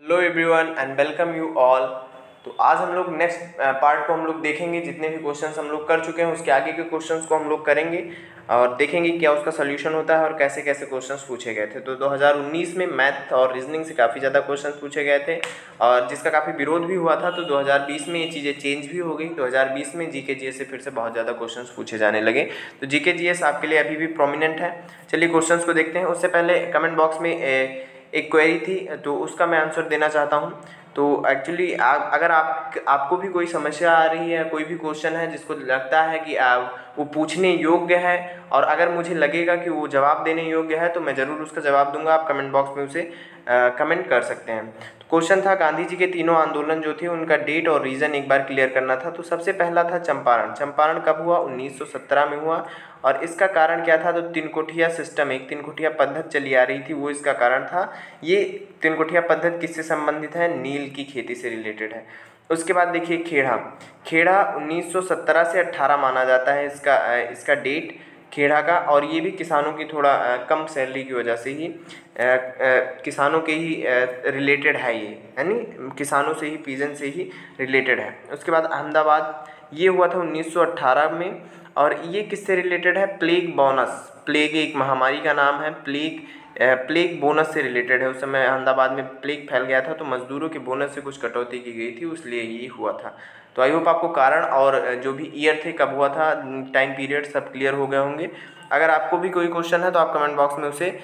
Hello everyone and welcome you all. तो आज हम लोग नेक्स्ट पार्ट को हम लोग देखेंगे। जितने भी क्वेश्चंस हम लोग कर चुके हैं उसके आगे के क्वेश्चंस को हम लोग करेंगे और देखेंगे क्या उसका सोल्यूशन होता है और कैसे कैसे क्वेश्चंस पूछे गए थे। तो 2019 में मैथ और रीजनिंग से काफ़ी ज़्यादा क्वेश्चंस पूछे गए थे और जिसका काफ़ी विरोध भी हुआ था। तो 2020 में ये चीज़ें चेंज भी हो गई। 2020 में जीके जीएस से फिर से बहुत ज़्यादा क्वेश्चंस पूछे जाने लगे। तो जीके जीएस आपके लिए अभी भी प्रोमिनेंट है। चलिए क्वेश्चंस को देखते हैं। उससे पहले कमेंट बॉक्स में एक क्वेरी थी तो उसका मैं आंसर देना चाहता हूँ। तो एक्चुअली अगर आपको भी कोई समस्या आ रही है, कोई भी क्वेश्चन है जिसको लगता है कि वो पूछने योग्य है और अगर मुझे लगेगा कि वो जवाब देने योग्य है तो मैं ज़रूर उसका जवाब दूंगा। आप कमेंट बॉक्स में उसे कमेंट कर सकते हैं। तो क्वेश्चन था गांधी जी के तीनों आंदोलन जो थे उनका डेट और रीज़न एक बार क्लियर करना था। तो सबसे पहला था चंपारण। चंपारण कब हुआ? 1917 में हुआ। और इसका कारण क्या था? तो तिनकोठिया सिस्टम, एक तिनकोठिया पद्धति चली आ रही थी, वो इसका कारण था। ये तिनकोठिया पद्धति किससे संबंधित है? नील की खेती से रिलेटेड है। उसके बाद देखिए खेड़ा। खेड़ा 1917 से 18 माना जाता है इसका डेट खेड़ा का। और ये भी किसानों की थोड़ा कम सैलरी की वजह से ही किसानों के ही रिलेटेड है ये, यानी किसानों से ही, पीजन से ही रिलेटेड है। उसके बाद अहमदाबाद, ये हुआ था 1918 में और ये किससे रिलेटेड है? Plague bonus. प्लेग एक महामारी का नाम है। प्लेग बोनस से रिलेटेड है। उस समय अहमदाबाद में प्लेग फैल गया था तो मजदूरों के बोनस से कुछ कटौती की गई थी, इसलिए ये हुआ था। तो आई होप आपको कारण और जो भी ईयर थे, कब हुआ था, टाइम पीरियड सब क्लियर हो गए होंगे। अगर आपको भी कोई क्वेश्चन है तो आप कमेंट बॉक्स में उसे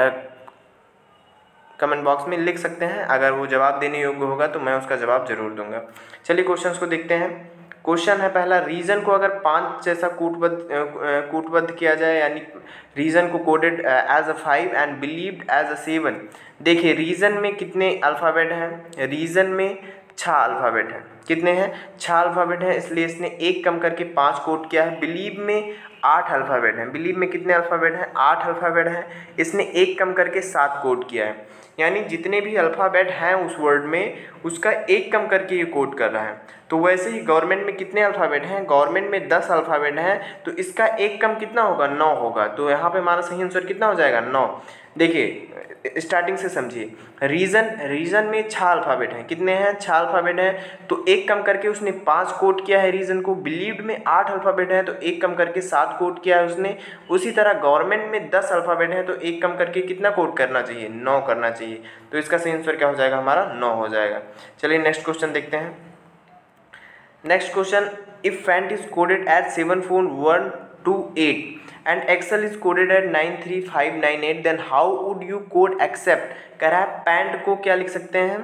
कमेंट बॉक्स में लिख सकते हैं। अगर वो जवाब देने योग्य होगा तो मैं उसका जवाब जरूर दूंगा। चलिए क्वेश्चंस को देखते हैं। क्वेश्चन है पहला, रीजन को अगर 5 जैसा कूटबद्ध किया जाए, यानी रीजन को coded as a 5 and believed as a 7। देखिए रीजन में कितने अल्फ़ाबेट हैं? रीजन में 6 अल्फ़ाबेट हैं। कितने हैं? 6 अल्फ़ाबेट हैं, इसलिए इसने एक कम करके 5 कोड किया है। बिलीव में 8 अल्फ़ाबेट हैं। बिलीव में कितने अल्फ़ाबेट हैं? 8 अल्फ़ाबेट हैं, इसने एक कम करके 7 कोड किया है। यानी जितने भी अल्फ़ाबेट हैं उस वर्ड में, उसका एक कम करके ये कोड कर रहा है। तो वैसे ही गवर्नमेंट में कितने अल्फ़ाबेट हैं? गवर्नमेंट में 10 अल्फ़ाबेट हैं, तो इसका एक कम कितना होगा? 9 होगा। तो यहाँ पे हमारा सही आंसर कितना हो जाएगा? 9। देखिए स्टार्टिंग से समझिए। रीजन में 6 अल्फ़ाबेट हैं। कितने हैं? 6 अल्फ़ाबेट हैं, तो एक कम करके उसने 5 कोड किया है रीजन को। बिलीव्ड में 8 अल्फ़ाबेट हैं, तो एक कम करके 7 कोड किया है उसने। उसी तरह गवर्नमेंट में 10 अल्फ़ाबेट हैं, तो एक कम करके कितना कोड करना चाहिए? 9 करना चाहिए। तो इसका सही आंसर क्या हो जाएगा? हमारा 9 हो जाएगा। चलिए नेक्स्ट क्वेश्चन देखते हैं। Next question, if faint is coded at 74128 and Excel is coded at 93598, then how would you code accept? कह रहा है पैंट को क्या लिख सकते हैं?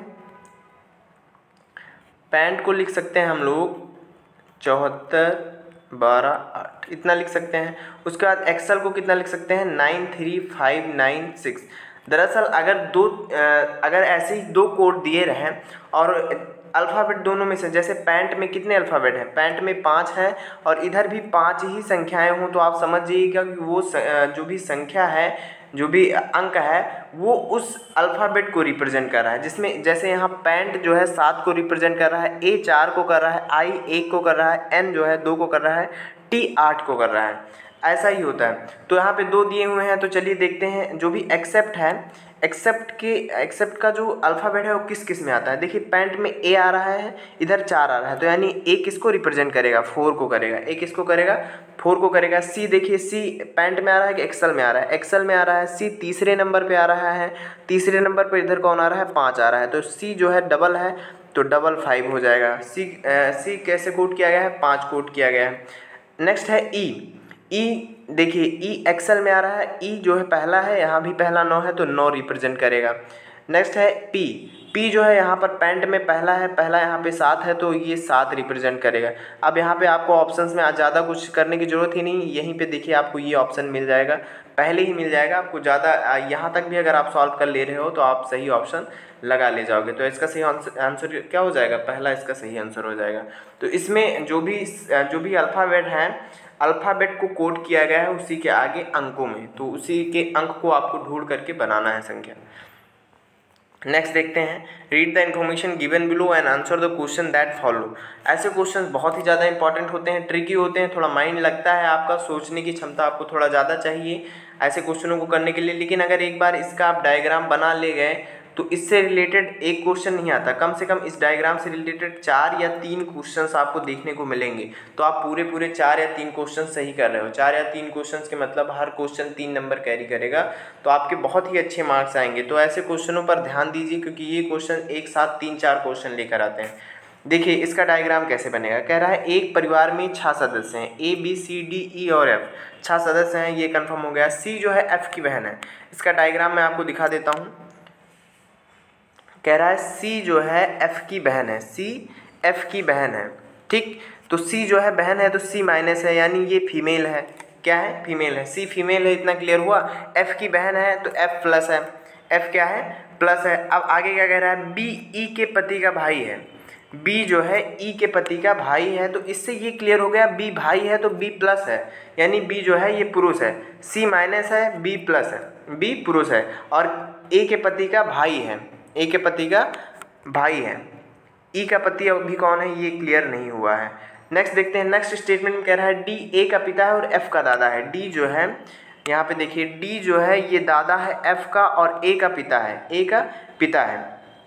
पैंट को लिख सकते हैं हम लोग 74 12 8, इतना लिख सकते हैं। उसके बाद एक्सेल को कितना लिख सकते हैं? 93596। दरअसल अगर ऐसे ही 2 कोड दिए रहें और अल्फ़ाबेट दोनों में से, जैसे पैंट में कितने अल्फ़ाबेट हैं? पैंट में 5 हैं और इधर भी 5 ही संख्याएं हों, तो आप समझ जाइएगा कि वो जो भी संख्या है, जो भी अंक है, वो उस अल्फ़ाबेट को रिप्रेजेंट कर रहा है। जिसमें जैसे यहाँ पैंट जो है 7 को रिप्रेजेंट कर रहा है, ए 4 को कर रहा है, आई 1 को कर रहा है, एन जो है 2 को कर रहा है, टी 8 को कर रहा है। ऐसा ही होता है। तो यहाँ पे 2 दिए हुए हैं, तो चलिए देखते हैं। जो भी एक्सेप्ट है, एक्सेप्ट का जो अल्फ़ाबेट है वो किस किस में आता है? देखिए पैंट में ए आ रहा है, इधर 4 आ रहा है, तो यानी ए किसको रिप्रेजेंट करेगा? 4 को करेगा। ए किसको करेगा? 4 को करेगा। सी देखिए, सी पैंट में आ रहा है कि एक्सेल में आ रहा है? एक्सेल में आ रहा है। सी तीसरे नंबर पे आ रहा है। तीसरे नंबर पर इधर कौन आ रहा है? 5 आ रहा है। तो सी जो है डबल है, तो डबल 5 हो जाएगा। सी कैसे कोड किया गया है? 5 कोड किया गया है। नेक्स्ट है ई। देखिए ई एक्सेल में आ रहा है। ई जो है पहला है, यहाँ भी पहला 9 है, तो 9 रिप्रेजेंट करेगा। नेक्स्ट है पी जो है यहाँ पर पैंट में पहला है, पहला यहाँ पे 7 है, तो ये 7 रिप्रेजेंट करेगा। अब यहाँ पे आपको ऑप्शंस में ज़्यादा कुछ करने की ज़रूरत ही नहीं, यहीं पे देखिए आपको ये ऑप्शन मिल जाएगा, पहले ही मिल जाएगा आपको। ज़्यादा यहाँ तक भी अगर आप सॉल्व कर ले रहे हो तो आप सही ऑप्शन लगा ले जाओगे। तो इसका सही आंसर क्या हो जाएगा? पहला इसका सही आंसर हो जाएगा। तो इसमें जो भी अल्फ़ाबेट हैं, अल्फ़ाबेट को कोड किया गया है उसी के आगे अंकों में, तो उसी के अंक को आपको ढूंढ करके बनाना है संख्या। नेक्स्ट देखते हैं, read the information given below and answer the question that follow. ऐसे क्वेश्चन बहुत ही ज़्यादा इंपॉर्टेंट होते हैं, ट्रिकी होते हैं, थोड़ा माइंड लगता है, आपका सोचने की क्षमता आपको थोड़ा ज़्यादा चाहिए ऐसे क्वेश्चनों को करने के लिए। लेकिन अगर एक बार इसका आप डायग्राम बना ले गए तो इससे रिलेटेड एक क्वेश्चन नहीं आता, कम से कम इस डायग्राम से रिलेटेड 4 या 3 क्वेश्चंस आपको देखने को मिलेंगे। तो आप पूरे 4 या 3 क्वेश्चन सही कर रहे हो। 4 या 3 क्वेश्चन के मतलब हर क्वेश्चन 3 नंबर कैरी करेगा, तो आपके बहुत ही अच्छे मार्क्स आएंगे। तो ऐसे क्वेश्चनों पर ध्यान दीजिए, क्योंकि ये क्वेश्चन एक साथ 3-4 क्वेश्चन लेकर आते हैं। देखिए इसका डायग्राम कैसे बनेगा। कह रहा है एक परिवार में 6 सदस्य हैं, A B C D E और F। 6 सदस्य हैं, ये कंफर्म हो गया। C जो है F की बहन है। इसका डायग्राम मैं आपको दिखा देता हूँ। कह रहा है C जो है F की बहन है, C F की बहन है, ठीक। तो C जो है बहन है तो C माइनस है, यानी ये फीमेल है। क्या है? फीमेल है। C फीमेल है, इतना क्लियर हुआ। F की बहन है तो F प्लस है। F क्या है? प्लस है। अब आगे क्या कह रहा है? B E के पति का भाई है। B जो है E के पति का भाई है, तो इससे ये क्लियर हो गया B भाई है तो B प्लस है, यानी B जो है ये पुरुष है। C माइनस है, B प्लस है, B पुरुष है। और A के पति का भाई है, A के पति का भाई है। E का पति अभी कौन है ये क्लियर नहीं हुआ है। नेक्स्ट देखते हैं। नेक्स्ट स्टेटमेंट में कह रहा है D A का पिता है और F का दादा है। D जो है यहाँ पे देखिए, D जो है ये दादा है F का और A का पिता है, A का पिता है,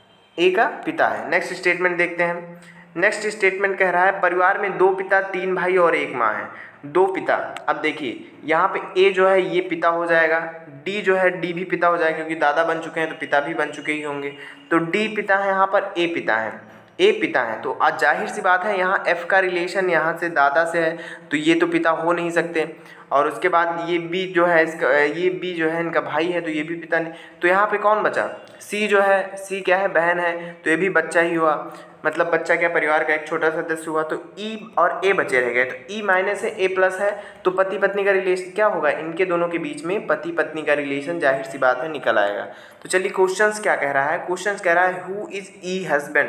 A का पिता है। नेक्स्ट स्टेटमेंट देखते हैं। नेक्स्ट स्टेटमेंट कह रहा है परिवार में 2 पिता 3 भाई और 1 माँ है। 2 पिता, अब देखिए यहाँ पे A जो है ये पिता हो जाएगा, D जो है D भी पिता हो जाएगा, क्योंकि दादा बन चुके हैं तो पिता भी बन चुके ही होंगे। तो D पिता है, यहाँ पर A पिता है, A पिता है। तो आज जाहिर सी बात है यहाँ F का रिलेशन यहाँ से दादा से है, तो ये तो पिता हो नहीं सकते। और उसके बाद ये B जो है इसका, ये B जो है इनका भाई है, तो ये भी पिता नहीं। तो यहाँ पे कौन बचा? C जो है, C क्या है? बहन है, तो ये भी बच्चा ही हुआ। मतलब बच्चा क्या? परिवार का एक छोटा सदस्य हुआ। तो E और A बचे रह गए। तो E माइनस है, A प्लस है, तो पति पत्नी का रिलेशन क्या होगा? इनके दोनों के बीच में पति पत्नी का रिलेशन जाहिर सी बात है निकल आएगा। तो चलिए क्वेश्चंस क्या कह रहा है। क्वेश्चंस कह रहा है who is E husband.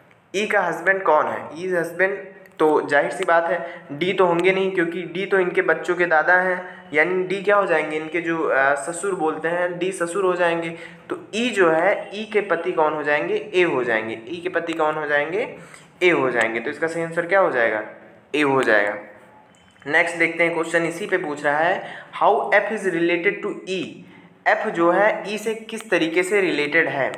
E का हस्बैंड कौन है? E हस्बैंड, तो जाहिर सी बात है D तो होंगे नहीं, क्योंकि D तो इनके बच्चों के दादा हैं, यानी D क्या हो जाएंगे? इनके जो ससुर बोलते हैं, D ससुर हो जाएंगे। तो E जो है, E के पति कौन हो जाएंगे? A हो जाएंगे। E के पति कौन हो जाएंगे? A हो जाएंगे। तो इसका सही आंसर क्या हो जाएगा? A हो जाएगा। नेक्स्ट देखते हैं क्वेश्चन इसी पे पूछ रहा है how F is related to E। F जो है E से किस तरीके से रिलेटेड है?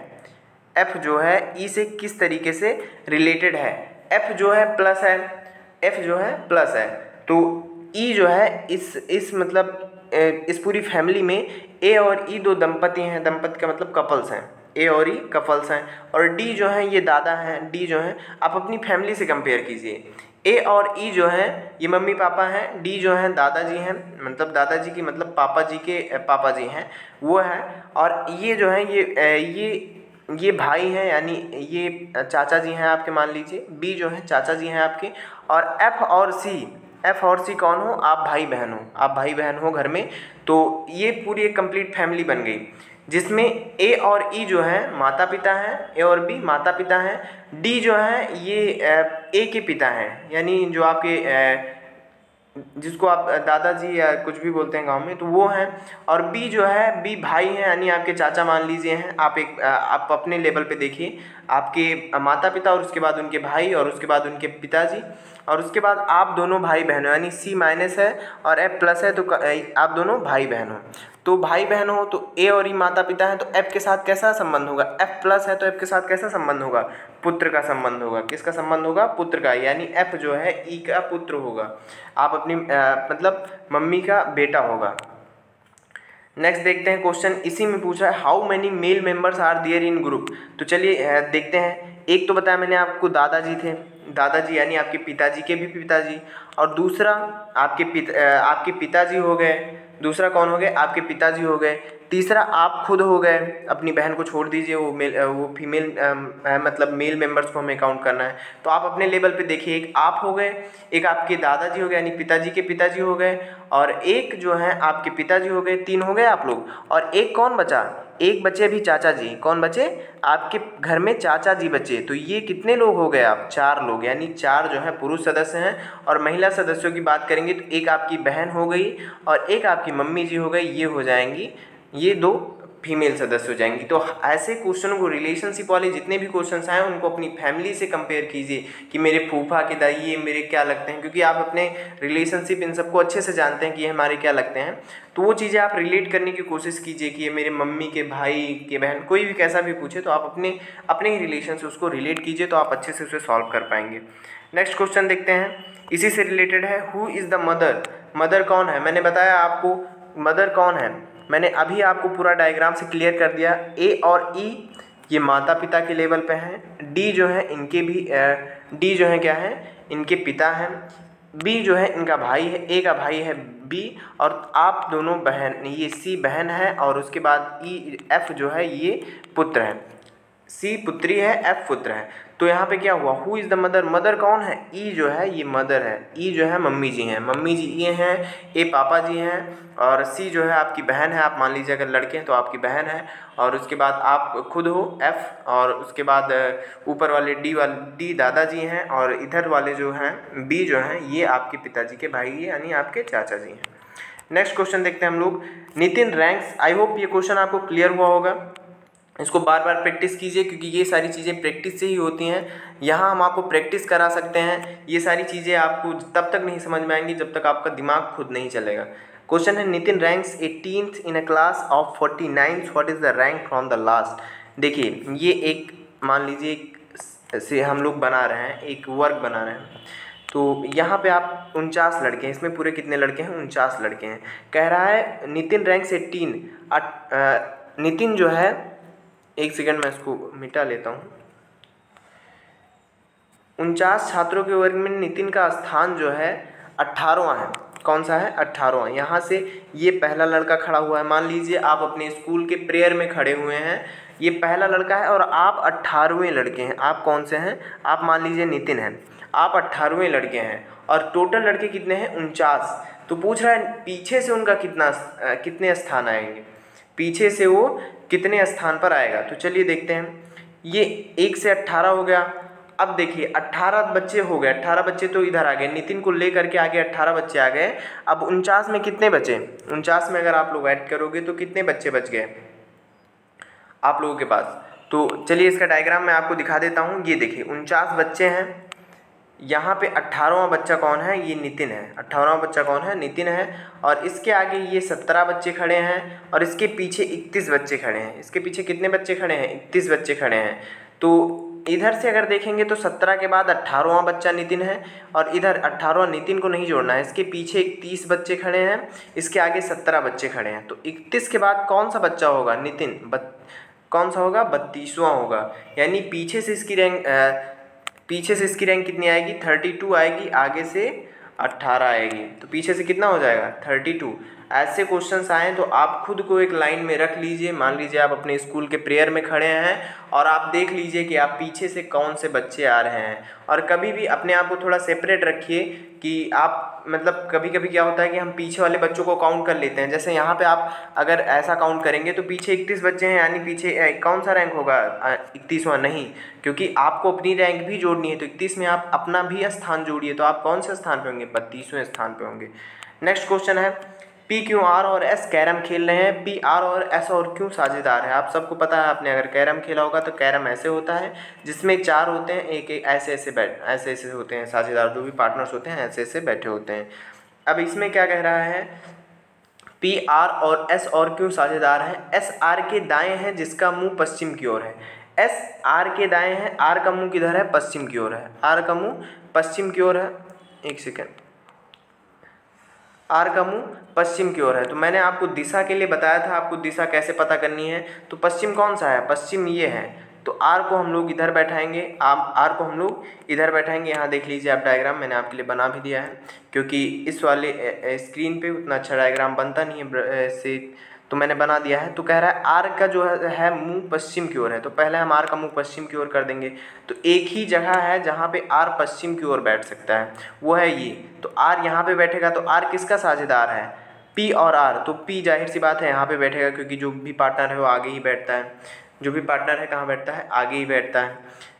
F जो है E से किस तरीके से रिलेटेड है? F जो है प्लस है, F जो है प्लस है, तो E जो है इस मतलब इस पूरी फैमिली में A और E 2 दंपति हैं। दंपति का मतलब कपल्स हैं, A और E कपल्स हैं। और D जो है ये दादा हैं। D जो है आप अपनी फैमिली से कंपेयर कीजिए। A और E जो है ये मम्मी पापा हैं, D जो है दादाजी हैं, मतलब दादाजी की मतलब पापा जी के पापा जी हैं वो है। और ये जो है ये भाई हैं, यानी ये चाचा जी हैं आपके, मान लीजिए B जो है चाचा जी हैं आपके। और F और C कौन हो? आप भाई बहन हो, आप भाई बहन हो घर में। तो ये पूरी एक कंप्लीट फैमिली बन गई, जिसमें A और E जो है माता पिता हैं, A और B माता पिता हैं। D जो है ये A के पिता हैं, यानी जो आपके जिसको आप दादाजी या कुछ भी बोलते हैं गांव में, तो वो हैं। और B जो है, B भाई हैं, यानी आपके चाचा मान लीजिए हैं। आप अपने लेवल पे देखिए, आपके माता पिता और उसके बाद उनके भाई और उसके बाद उनके पिताजी और उसके बाद आप दोनों भाई बहन हो, यानी C माइनस है और F प्लस है, तो आप दोनों भाई बहन हो। तो भाई बहन हो तो A और E माता पिता हैं, तो F के साथ कैसा संबंध होगा? F प्लस है तो F के साथ कैसा संबंध होगा? पुत्र का संबंध होगा। किसका संबंध होगा? पुत्र का, यानी F जो है E का पुत्र होगा। आप अपनी मतलब मम्मी का बेटा होगा। नेक्स्ट देखते हैं क्वेश्चन इसी में पूछा है how many male members are there in group. तो चलिए देखते हैं। एक तो बताया मैंने आपको दादाजी थे, दादाजी यानी आपके पिताजी के भी पिताजी। और दूसरा आपके पिताजी हो गए। दूसरा कौन हो गए? आपके पिताजी हो गए। तीसरा आप खुद हो गए, अपनी बहन को छोड़ दीजिए, वो फीमेल मतलब मेल मेंबर्स को हमें काउंट करना है। तो आप अपने लेवल पे देखिए, एक आप हो गए, एक आपके दादाजी हो गए यानी पिताजी के पिताजी हो गए, और एक जो है आपके पिताजी हो गए। 3 हो गए आप लोग। और एक कौन बचा? एक बचे अभी चाचा जी। कौन बचे? आपके घर में चाचा जी बचे। तो ये कितने लोग हो गए आप? 4 लोग, यानी 4 जो है पुरुष सदस्य हैं। और महिला सदस्यों की बात करेंगे तो एक आपकी बहन हो गई और एक आपकी मम्मी जी हो गई। ये हो जाएंगी ये 2 फीमेल सदस्य हो जाएंगी। तो ऐसे क्वेश्चनों को, रिलेशनशिप वाले जितने भी क्वेश्चंस आए उनको अपनी फैमिली से कंपेयर कीजिए कि मेरे फूफा के दाई ये मेरे क्या लगते हैं, क्योंकि आप अपने रिलेशनशिप इन सबको अच्छे से जानते हैं कि ये हमारे क्या लगते हैं। तो वो चीज़ें आप रिलेट करने की कोशिश कीजिए कि ये मेरे मम्मी के भाई के बहन, कोई भी कैसा भी पूछे तो आप अपने ही रिलेशन से उसको रिलेट कीजिए, तो आप अच्छे से उसे सॉल्व कर पाएंगे। नेक्स्ट क्वेश्चन देखते हैं, इसी से रिलेटेड है। Who is the mother, mother कौन है? मैंने बताया आपको मदर कौन है, मैंने अभी आपको पूरा डायग्राम से क्लियर कर दिया। ए और ई ये माता पिता के लेवल पे हैं, डी जो है इनके भी डी जो है क्या है, इनके पिता हैं, बी जो है इनका भाई है, ए का भाई है बी, और आप दोनों बहन, ये सी बहन है, और उसके बाद ई एफ जो है ये पुत्र है, सी पुत्री है, एफ पुत्र है। तो यहाँ पे क्या हुआ, who is the mother, mother कौन है? ई जो है ये मदर है, ई जो है मम्मी जी हैं, मम्मी जी ये हैं, ए पापा जी हैं, और सी जो है आपकी बहन है, आप मान लीजिए अगर लड़के हैं तो आपकी बहन है, और उसके बाद आप खुद हो एफ, और उसके बाद ऊपर वाले डी दादाजी हैं, और इधर वाले जो हैं बी जो हैं ये आपके पिताजी के भाई यानी आपके चाचा जी हैं। नेक्स्ट क्वेश्चन देखते हैं हम लोग, नितिन रैंक्स। आई होप ये क्वेश्चन आपको क्लियर हुआ होगा, इसको बार बार प्रैक्टिस कीजिए क्योंकि ये सारी चीज़ें प्रैक्टिस से ही होती हैं। यहाँ हम आपको प्रैक्टिस करा सकते हैं, ये सारी चीज़ें आपको तब तक नहीं समझ में आएंगी जब तक आपका दिमाग खुद नहीं चलेगा। क्वेश्चन है, Nitin ranks 18th in a class of 49, what is the rank from the last. देखिए ये एक, मान लीजिए से हम लोग बना रहे हैं, एक वर्क बना रहे हैं, तो यहाँ पे आप 49 लड़के हैं, इसमें पूरे कितने लड़के हैं? 49 लड़के हैं। कह रहा है नितिन रैंक्स 18, नितिन जो है, एक सेकंड मैं इसको मिटा लेता हूँ, 49 छात्रों के वर्ग में नितिन का स्थान जो है 18वां है। कौन सा है? 18वां। यहाँ से ये पहला लड़का खड़ा हुआ है, मान लीजिए आप अपने स्कूल के प्रेयर में खड़े हुए हैं, ये पहला लड़का है और आप 18वें लड़के हैं। आप कौन से हैं? आप मान लीजिए नितिन हैं, आप 18वें लड़के हैं, और टोटल लड़के कितने हैं? 49। तो पूछ रहा है पीछे से उनका कितने स्थान आएंगे, पीछे से वो कितने स्थान पर आएगा। तो चलिए देखते हैं, ये 1 से 18 हो गया। अब देखिए 18 बच्चे हो गए, 18 बच्चे तो इधर आ गए, नितिन को लेकर के आगे 18 बच्चे आ गए। अब 49 में कितने बचे? 49 में अगर आप लोग ऐड करोगे तो कितने बच्चे बच गए आप लोगों के पास? तो चलिए इसका डायग्राम मैं आपको दिखा देता हूँ। ये देखिए 49 बच्चे हैं, यहाँ पे 18वां बच्चा कौन है? ये नितिन है। 18वां बच्चा कौन है? नितिन है। और इसके आगे ये 17 बच्चे खड़े हैं, और इसके पीछे 31 बच्चे खड़े हैं। इसके पीछे कितने बच्चे खड़े हैं? 31 बच्चे खड़े हैं। तो इधर से अगर देखेंगे तो 17 के बाद 18वां बच्चा नितिन है, और इधर 18वां नितिन को नहीं जोड़ना है, इसके पीछे 31 बच्चे खड़े हैं, इसके आगे 17 बच्चे खड़े हैं। तो 31 के बाद कौन सा बच्चा होगा? नितिन। कौन सा होगा? 32वां होगा। यानी पीछे से इसकी रैंक कितनी आएगी? 32 आएगी, आगे से 18 आएगी, तो पीछे से कितना हो जाएगा? 32। ऐसे क्वेश्चंस आएँ तो आप खुद को एक लाइन में रख लीजिए। मान लीजिए आप अपने स्कूल के प्रेयर में खड़े हैं और आप देख लीजिए कि आप पीछे से कौन से बच्चे आ रहे हैं, और कभी भी अपने आप को थोड़ा सेपरेट रखिए कि आप, मतलब कभी कभी क्या होता है कि हम पीछे वाले बच्चों को काउंट कर लेते हैं। जैसे यहाँ पे आप अगर ऐसा काउंट करेंगे तो पीछे 31 बच्चे हैं, यानी पीछे कौन सा रैंक होगा? 31वां नहीं, क्योंकि आपको अपनी रैंक भी जोड़नी है। तो 31 में आप अपना भी स्थान जोड़िए, तो आप कौन से स्थान पे होंगे? 32वें स्थान पे होंगे। नेक्स्ट क्वेश्चन है, पी क्यू आर और एस कैरम खेल रहे हैं, पी आर और एस और क्यों साझेदार है? आप सबको पता है, आपने अगर कैरम खेला होगा तो कैरम ऐसे होता है जिसमें 4 होते हैं, एक ऐसे होते हैं साझेदार, जो भी पार्टनर्स होते हैं ऐसे ऐसे बैठे होते हैं। अब इसमें क्या कह रहा है, पी आर और एस और क्यों साझेदार हैं? एस आर के दाएं है जिसका मुंह पश्चिम की ओर है, एस आर के दाएं है, आर का मुंह किधर है? पश्चिम की ओर है, आर का मुंह पश्चिम की ओर है। एक सेकेंड, आर का मुंह पश्चिम की ओर है। तो मैंने आपको दिशा के लिए बताया था, आपको दिशा कैसे पता करनी है। तो पश्चिम कौन सा है? पश्चिम ये है, तो आर को हम लोग इधर बैठाएंगे, आर को हम लोग इधर बैठाएंगे। यहाँ देख लीजिए आप, डायग्राम मैंने आपके लिए बना भी दिया है, क्योंकि इस वाले स्क्रीन पे उतना अच्छा डायग्राम बनता नहीं है से, तो मैंने बना दिया है। तो कह रहा है आर का जो है मुंह पश्चिम की ओर है, तो पहले हम आर का मुंह पश्चिम की ओर कर देंगे। तो एक ही जगह है जहाँ पे आर पश्चिम की ओर बैठ सकता है, वो है ये। तो आर यहाँ पे बैठेगा, तो आर किसका साझेदार है? पी और आर। तो पी जाहिर सी बात है यहाँ पे बैठेगा, क्योंकि जो भी पार्टनर है वो आगे ही बैठता है। जो भी पार्टनर है कहाँ बैठता है? आगे ही बैठता है।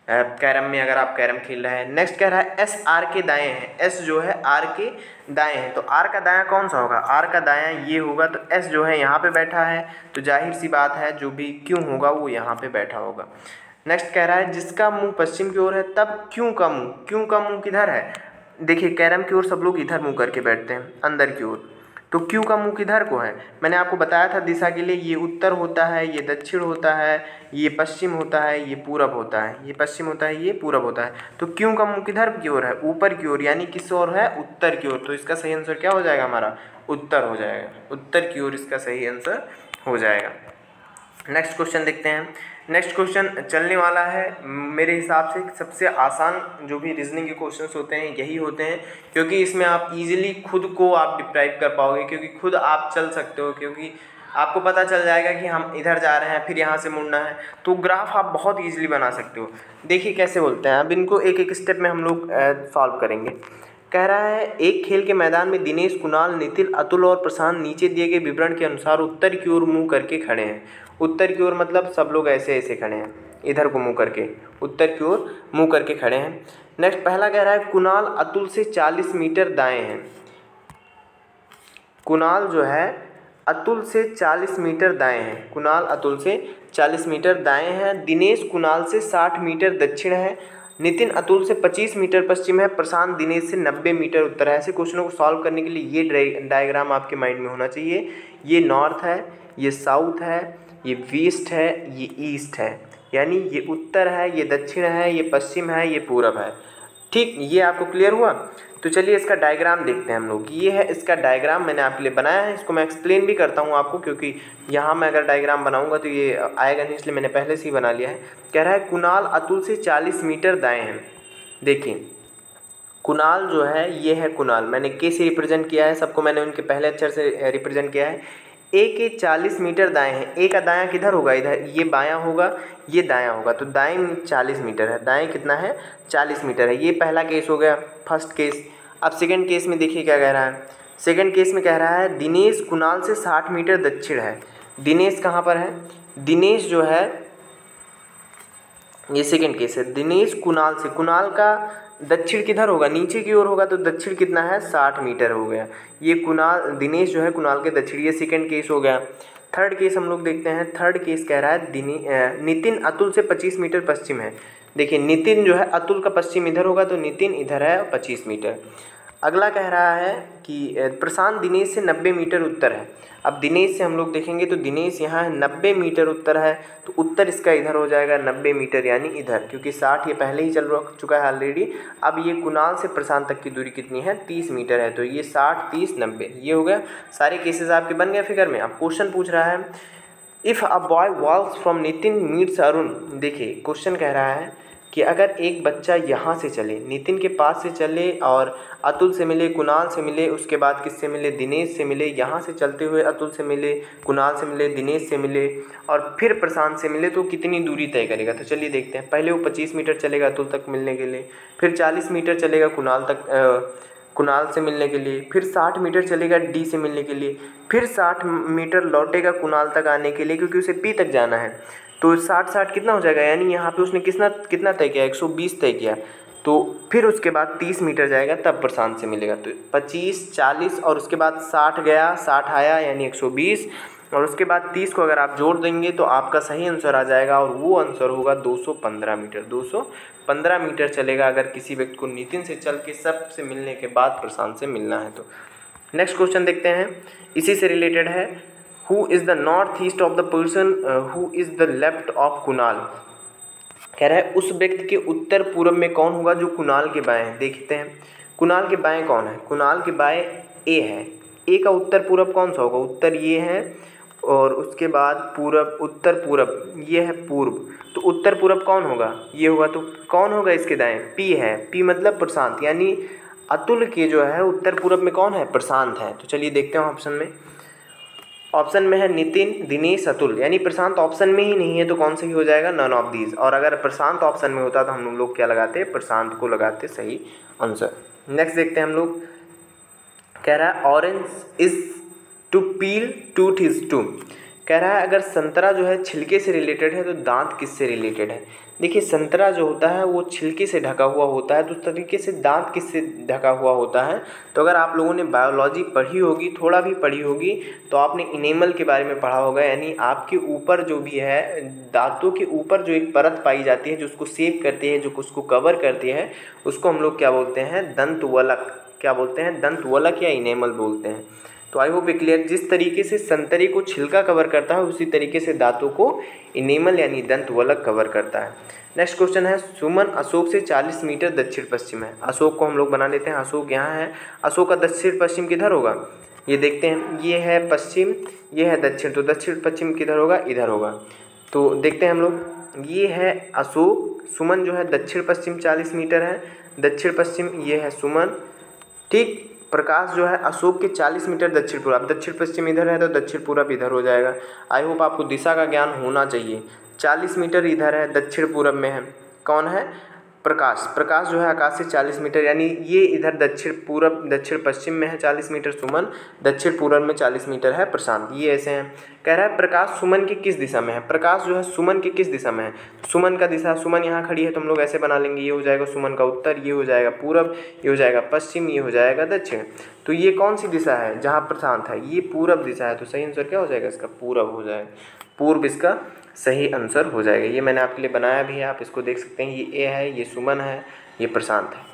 कैरम में, अगर आप कैरम खेल रहे हैं। नेक्स्ट कह रहा है एस आर के दाएं हैं, एस जो है आर के दाएं हैं, तो आर का दायां कौन सा होगा, आर का दायां ये होगा, तो एस जो है यहाँ पे बैठा है, तो जाहिर सी बात है जो भी क्यों होगा वो यहाँ पे बैठा होगा। नेक्स्ट कह रहा है जिसका मुंह पश्चिम की ओर है तब क्यों का मुंह, क्यों का मुंह किधर है। देखिए कैरम की ओर सब लोग इधर मुँह करके बैठते हैं अंदर की ओर, तो क्यों का मुंह किधर को है। मैंने आपको बताया था दिशा के लिए, ये उत्तर होता है, ये दक्षिण होता है, ये पश्चिम होता है, ये पूरब होता है, ये पश्चिम होता है, ये पूरब होता है। तो क्यों का मुंह किधर की ओर है, ऊपर की ओर, यानी किस ओर है, उत्तर की ओर। तो इसका सही आंसर क्या हो जाएगा हमारा, उत्तर हो जाएगा, उत्तर की ओर इसका सही आंसर हो जाएगा। नेक्स्ट क्वेश्चन देखते हैं। नेक्स्ट क्वेश्चन चलने वाला है, मेरे हिसाब से सबसे आसान जो भी रीजनिंग के क्वेश्चंस होते हैं यही होते हैं, क्योंकि इसमें आप इजीली खुद को आप डिप्राइव कर पाओगे, क्योंकि खुद आप चल सकते हो, क्योंकि आपको पता चल जाएगा कि हम इधर जा रहे हैं फिर यहाँ से मुड़ना है, तो ग्राफ आप बहुत ईजिली बना सकते हो। देखिए कैसे बोलते हैं, अब इनको एक एक स्टेप में हम लोग सॉल्व करेंगे। कह रहा है एक खेल के मैदान में दिनेश, कुणाल, नितिन, अतुल और प्रशांत नीचे दिए गए विवरण के अनुसार उत्तर की ओर मुंह करके खड़े हैं। उत्तर की ओर मतलब सब लोग ऐसे ऐसे खड़े हैं, इधर को मुंह करके, उत्तर की ओर मुंह करके खड़े हैं। नेक्स्ट पहला कह रहा है कुणाल अतुल से 40 मीटर दाएं हैं। कुणाल जो है अतुल से 40 मीटर दाएं हैं, कुणाल अतुल से 40 मीटर दाएं हैं। दिनेश कुणाल से 60 मीटर दक्षिण है। नितिन अतुल से 25 मीटर पश्चिम है। प्रशांत दिनेश से 90 मीटर उत्तर है। ऐसे क्वेश्चनों को सॉल्व करने के लिए ये डायग्राम आपके माइंड में होना चाहिए। ये नॉर्थ है, ये साउथ है, ये वेस्ट है, ये ईस्ट है, यानी ये उत्तर है, ये दक्षिण है, ये पश्चिम है, ये पूरब है। ठीक, ये आपको क्लियर हुआ। तो चलिए इसका डायग्राम देखते हैं हम लोग। ये है इसका डायग्राम, मैंने आपके लिए बनाया है, इसको मैं एक्सप्लेन भी करता हूँ आपको, क्योंकि यहाँ मैं अगर डायग्राम बनाऊँगा तो ये आएगा नहीं, इसलिए मैंने पहले से ही बना लिया है। कह रहा है कुणाल अतुल से 40 मीटर दाएँ हैं। देखिए कुणाल जो है, ये है कुणाल, मैंने के से रिप्रेजेंट किया है सबको, मैंने उनके पहले अक्षर से रिप्रेजेंट किया है। ए के 40 मीटर दाएं हैं। ए का दायां किधर होगा, इधर, ये बायां होगा, ये दायां होगा, तो दाएं 40 मीटर है, दाएं कितना है 40 मीटर है। ये पहला केस हो गया, फर्स्ट केस। अब सेकंड केस में देखिए क्या कह रहा है। सेकंड केस में कह रहा है दिनेश कुणाल से 60 मीटर दक्षिण है। दिनेश कहाँ पर है, दिनेश जो है, ये सेकंड केस है, दिनेश कुणाल से, कुणाल का दक्षिण किधर होगा, नीचे की ओर होगा, तो दक्षिण कितना है 60 मीटर हो गया। ये कुणाल, दिनेश जो है कुणाल के दक्षिण, ये सेकंड केस हो गया। थर्ड केस हम लोग देखते हैं। थर्ड केस कह रहा है नितिन अतुल से 25 मीटर पश्चिम है। देखिए नितिन जो है, अतुल का पश्चिम इधर होगा, तो नितिन इधर है 25 मीटर। अगला कह रहा है कि प्रशांत दिनेश से 90 मीटर उत्तर है। अब दिनेश से हम लोग देखेंगे तो दिनेश यहाँ है, 90 मीटर उत्तर है, तो उत्तर इसका इधर हो जाएगा 90 मीटर, यानी इधर, क्योंकि 60 ये पहले ही चल चुका है ऑलरेडी। अब ये कुणाल से प्रशांत तक की दूरी कितनी है, 30 मीटर है, तो ये 60, 30, 90, ये हो गया। सारे केसेस आपके बन गए फिगर में। अब क्वेश्चन पूछ रहा है if a boy walks from Nitin meets Arun. देखिए क्वेश्चन कह रहा है कि अगर एक बच्चा यहाँ से चले, नितिन के पास से चले और अतुल से मिले, कुणाल से मिले, उसके बाद किससे मिले, दिनेश से मिले, यहाँ से चलते हुए अतुल से मिले, कुणाल से मिले, दिनेश से मिले और फिर प्रशांत से मिले, तो कितनी दूरी तय करेगा। तो चलिए देखते हैं। पहले वो 25 मीटर चलेगा अतुल तक मिलने के लिए, फिर 40 मीटर चलेगा कुणाल तक, कुणाल से मिलने के लिए, फिर 60 मीटर चलेगा डी से मिलने के लिए, फिर 60 मीटर लौटेगा कुणाल तक आने के लिए, क्योंकि उसे पी तक जाना है। तो 60 कितना हो जाएगा, यानी यहाँ पे उसने कितना तय किया, 120 तय किया। तो फिर उसके बाद 30 मीटर जाएगा तब प्रशांत से मिलेगा, तो 25, 40 और उसके बाद 60 गया, 60 आया यानी 120, और उसके बाद 30 को अगर आप जोड़ देंगे तो आपका सही आंसर आ जाएगा, और वो आंसर होगा 215 मीटर। 215 मीटर चलेगा अगर किसी व्यक्ति को नितिन से चल के सबसे मिलने के बाद प्रशांत से मिलना है तो। नेक्स्ट क्वेश्चन देखते हैं, इसी से रिलेटेड है। Who is the north east of the person who is the left of Kunal. कह रहा है उस व्यक्ति के उत्तर पूर्व में कौन होगा जो कुणाल के बाएं है। देखते हैं कुणाल के बाएं कौन है। कुणाल के बाएं ए है। ए का उत्तर पूर्व कौन सा होगा, उत्तर ये है, और उसके बाद पूरब, उत्तर पूरब ये है पूर्व, तो उत्तर पूरब कौन होगा, ये होगा, तो कौन होगा इसके दाएं, पी है। पी मतलब प्रशांत, यानी अतुल के जो है उत्तर पूरब में कौन है, प्रशांत है। तो चलिए देखते हैं ऑप्शन में। ऑप्शन में है नितिन, दिनेश, अतुल, यानी प्रशांत ऑप्शन में ही नहीं है, तो कौन सही हो जाएगा, नन ऑफ दीज। और अगर प्रशांत ऑप्शन में होता तो हम लोग क्या लगाते, प्रशांत को लगाते सही आंसर। नेक्स्ट देखते हैं हम लोग। कह रहा है orange is to peel, tooth is to. कह रहा है अगर संतरा जो है छिलके से रिलेटेड है तो दांत किससे रिलेटेड है। देखिए संतरा जो होता है वो छिलके से ढका हुआ होता है, तो उस तरीके से दांत किससे ढका हुआ होता है। तो अगर आप लोगों ने बायोलॉजी पढ़ी होगी, थोड़ा भी पढ़ी होगी, तो आपने इनेमल के बारे में पढ़ा होगा, यानी आपके ऊपर जो भी है दांतों के ऊपर जो एक परत पाई जाती है जो उसको सेव करती है, जो उसको कवर करती है, उसको हम लोग क्या बोलते हैं, दंतवलक। क्या बोलते हैं, दंतवलक या इनेमल बोलते हैं। तो आई होप ये क्लियर। जिस तरीके से संतरे को छिलका कवर करता है उसी तरीके से दांतों को इनेमल यानी दंतवलक कवर करता है। नेक्स्ट क्वेश्चन है, सुमन अशोक से 40 मीटर दक्षिण पश्चिम है। अशोक को हम लोग बना लेते हैं, अशोक यहाँ है। अशोक का दक्षिण पश्चिम किधर होगा, ये देखते हैं। ये है पश्चिम, ये है दक्षिण, तो दक्षिण पश्चिम किधर होगा, इधर होगा। तो देखते हैं हम लोग, ये है अशोक, सुमन जो है दक्षिण पश्चिम 40 मीटर है, दक्षिण पश्चिम ये है सुमन, ठीक। प्रकाश जो है अशोक के 40 मीटर दक्षिण पूर्व, अब दक्षिण पश्चिम इधर है तो दक्षिण पूरब इधर हो जाएगा। आई होप आपको दिशा का ज्ञान होना चाहिए। 40 मीटर इधर है, दक्षिण पूरब में है, कौन है, प्रकाश। प्रकाश जो है आकाश से 40 मीटर, यानी ये इधर दक्षिण पूरब दक्षिण पश्चिम में है 40 मीटर सुमन, दक्षिण पूरब में 40 मीटर है प्रशांत। ये ऐसे हैं। कह रहा है प्रकाश सुमन की किस दिशा में है, प्रकाश जो है सुमन की किस दिशा में है। सुमन का दिशा, सुमन यहाँ खड़ी है तो हम लोग ऐसे बना लेंगे, ये हो जाएगा सुमन का उत्तर, ये हो जाएगा पूरब, ये हो जाएगा पश्चिम, ये हो जाएगा दक्षिण। तो ये कौन सी दिशा है जहाँ प्रशांत है, ये पूरब दिशा है, तो सही आंसर क्या हो जाएगा इसका, पूरब हो जाएगा। पूर्व इसका सही आंसर हो जाएगा। ये मैंने आपके लिए बनाया भी है, आप इसको देख सकते हैं। ये ए है, ये सुमन है, ये प्रशांत है।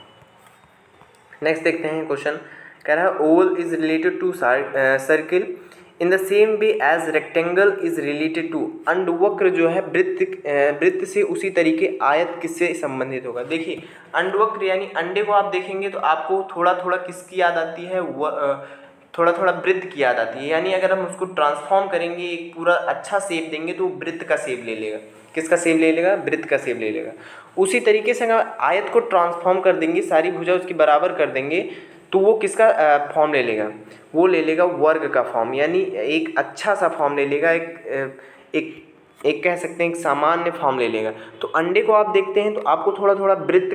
नेक्स्ट देखते हैं क्वेश्चन। कह रहा है oval is related to circle in the same way as rectangle is related to, अंडवक्र जो है वृत्त से उसी तरीके आयत किससे संबंधित होगा। देखिए अंडवक्र यानी अंडे को आप देखेंगे तो आपको थोड़ा थोड़ा किसकी याद आती है, थोड़ा थोड़ा वृत्त की याद आती है। यानी अगर हम उसको ट्रांसफॉर्म करेंगे, एक पूरा अच्छा शेप देंगे तो वृत्त का शेप ले लेगा। किसका शेप ले लेगा, वृत्त का शेप ले लेगा। उसी तरीके से अगर आयत को ट्रांसफॉर्म कर देंगे, सारी भुजा उसकी बराबर कर देंगे, तो वो किसका फॉर्म ले लेगा, वो ले लेगा वर्ग का फॉर्म, यानी एक अच्छा सा फॉर्म ले लेगा, एक कह सकते हैं एक सामान्य फॉर्म ले लेगा। तो अंडे को आप देखते हैं तो आपको थोड़ा थोड़ा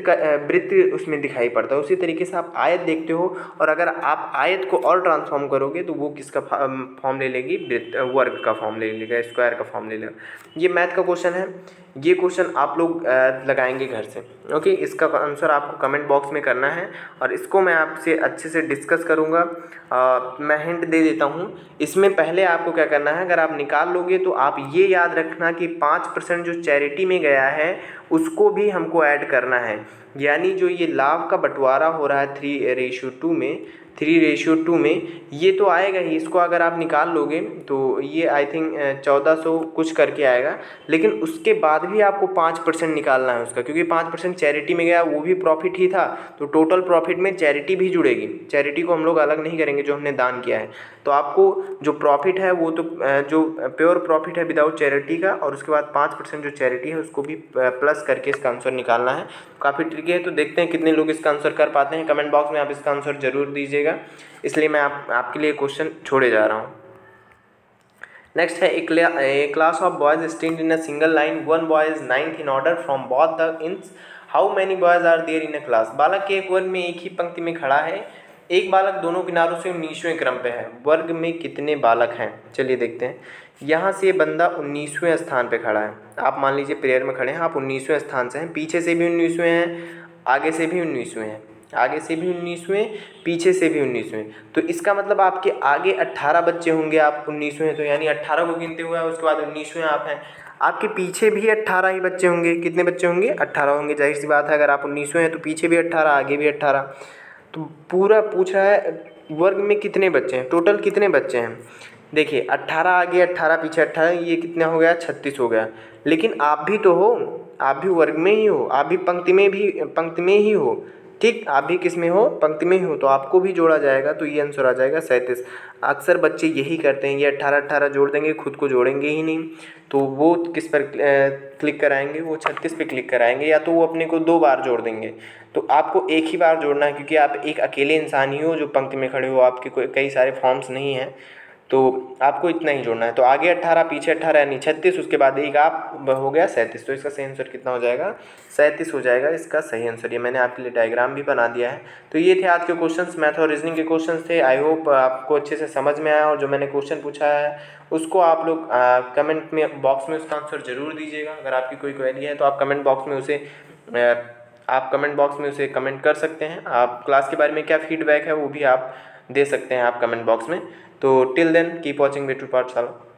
वृत्त उसमें दिखाई पड़ता है। उसी तरीके से आप आयत देखते हो, और अगर आप आयत को और ट्रांसफॉर्म करोगे तो वो किसका फॉर्म ले लेगी, वर्ग का फॉर्म ले लेगा, स्क्वायर का फॉर्म ले लेगा। ये मैथ का क्वेश्चन है। ये क्वेश्चन आप लोग लगाएंगे घर से, ओके। इसका आंसर आपको कमेंट बॉक्स में करना है, और इसको मैं आपसे अच्छे से डिस्कस करूँगा। मैं हिंट दे देता हूँ। इसमें पहले आपको क्या करना है, अगर आप निकाल लोगे तो आप ये याद रखना कि 5% जो चैरिटी में गया है उसको भी हमको ऐड करना है। यानी जो ये लाभ का बंटवारा हो रहा है 3:2 में, 3:2 में, ये तो आएगा ही। इसको अगर आप निकाल लोगे तो ये आई थिंक 1400 कुछ करके आएगा। लेकिन उसके बाद भी आपको 5% निकालना है उसका, क्योंकि 5% चैरिटी में गया, वो भी प्रॉफिट ही था। तो टोटल प्रॉफिट में चैरिटी भी जुड़ेगी। चैरिटी को हम लोग अलग नहीं करेंगे जो हमने दान किया है। तो आपको जो प्रॉफिट है वो तो जो प्योर प्रॉफिट है विदाउट चैरिटी का, और उसके बाद 5% जो चैरिटी है उसको भी प्लस करके इसका आंसर निकालना है। काफ़ी ट्रिकी है। तो देखते हैं कितने लोग इसका आंसर कर पाते हैं। कमेंट बॉक्स में आप इसका आंसर जरूर दीजिएगा, इसलिए मैं आपके लिए क्वेश्चन छोड़े जा रहा हूँ। नेक्स्ट है, a class of boys stand in a single line, one boy is 9th in order from both the ends, how many boys are there in a class. बालक के एक वर्ग में एक ही पंक्ति में खड़ा है, एक बालक दोनों किनारों से 19वें क्रम पे है, वर्ग में कितने बालक हैं। चलिए देखते हैं। यहाँ से बंदा 19वें स्थान पे खड़ा है। आप मान लीजिए प्रेयर में खड़े हैं, आप 19वें स्थान से हैं, पीछे से भी 19वें हैं, आगे से भी 19वें हैं, आगे से भी 19वें, पीछे से भी 19वें। तो इसका मतलब आपके आगे 18 बच्चे होंगे, आप 19वें, तो यानी 18 को गिनते हुए उसके बाद 19वें आप हैं। आपके पीछे भी 18 ही बच्चे होंगे। कितने बच्चे होंगे, 18 होंगे। जाहिर सी बात है, अगर आप 19वें हैं तो पीछे भी 18, आगे भी 18। तो पूरा पूछ रहा है वर्ग में कितने बच्चे हैं, टोटल कितने बच्चे हैं। देखिए 18 आगे 18 पीछे 18, ये कितना हो गया, 36 हो गया। लेकिन आप भी तो हो, आप भी वर्ग में ही हो, आप भी पंक्ति में ही हो, ठीक। आप भी किस में हो, पंक्ति में ही हो, तो आपको भी जोड़ा जाएगा। तो ये आंसर आ जाएगा 37। अक्सर बच्चे यही करते हैं, ये 18 जोड़ देंगे, खुद को जोड़ेंगे ही नहीं। तो वो किस पर क्लिक कराएंगे, वो 36 पे क्लिक कराएंगे, या तो वो अपने को 2 बार जोड़ देंगे। तो आपको एक ही बार जोड़ना है, क्योंकि आप एक अकेले इंसान ही हो जो पंक्ति में खड़े हो, आपके कोई कई सारे फॉर्म्स नहीं हैं, तो आपको इतना ही जोड़ना है। तो आगे 18 पीछे 18 यानी 36, उसके बाद एक आप हो गया 37। तो इसका सही आंसर कितना हो जाएगा? 37 हो जाएगा इसका सही आंसर। ये मैंने आपके लिए डायग्राम भी बना दिया है। तो ये थे आज के क्वेश्चंस, मैथ और रीजनिंग के क्वेश्चंस थे। आई होप आपको अच्छे से समझ में आया, और जो मैंने क्वेश्चन पूछा है उसको आप लोग कमेंट में बॉक्स में उसका आंसर ज़रूर दीजिएगा। अगर आपकी कोई क्वेरी है तो आप कमेंट बॉक्स में उसे कमेंट कर सकते हैं। आप क्लास के बारे में क्या फीडबैक है वो भी आप दे सकते हैं आप कमेंट बॉक्स में। तो till then keep watching way to पाठशाला।